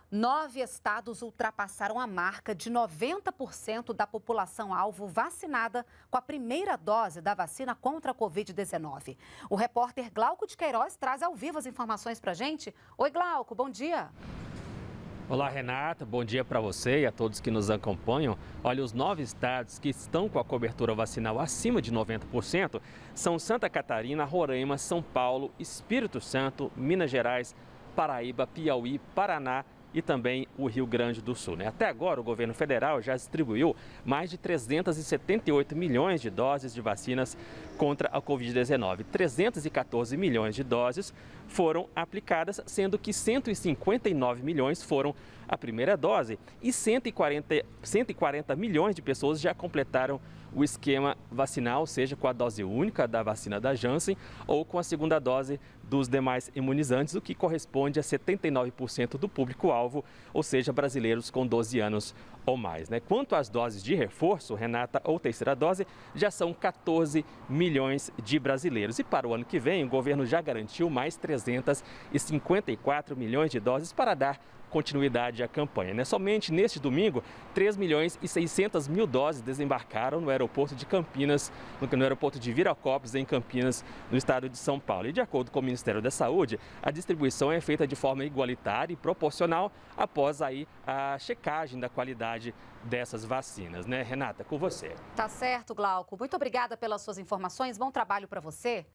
9 estados ultrapassaram a marca de 90% da população-alvo vacinada com a primeira dose da vacina contra a Covid-19. O repórter Glauco de Queiroz traz ao vivo as informações para a gente. Oi, Glauco, bom dia. Olá, Renata. Bom dia para você e a todos que nos acompanham. Olha, os 9 estados que estão com a cobertura vacinal acima de 90% são Santa Catarina, Roraima, São Paulo, Espírito Santo, Minas Gerais, Paraíba, Piauí, Paraná e também o Rio Grande do Sul. Até agora, o governo federal já distribuiu mais de 378 milhões de doses de vacinas contra a Covid-19. 314 milhões de doses foram aplicadas, sendo que 159 milhões foram a primeira dose e 140 milhões de pessoas já completaram o esquema vacinal, seja com a dose única da vacina da Janssen ou com a segunda dose dos demais imunizantes, o que corresponde a 79% do público-alvo, ou seja, brasileiros com 12 anos ou mais. Quanto às doses de reforço, Renata, ou terceira dose, já são 14 milhões de brasileiros. E para o ano que vem, o governo já garantiu mais 354 milhões de doses para dar continuidade à campanha. Somente neste domingo, 3 milhões e 600 mil doses desembarcaram no aeroporto de Campinas, no aeroporto de Viracopos, em Campinas, no estado de São Paulo. E de acordo com o Ministério da Saúde, a distribuição é feita de forma igualitária e proporcional após aí a checagem da qualidade dessas vacinas, Renata, com você. Tá certo, Glauco. Muito obrigada pelas suas informações. Bom trabalho para você.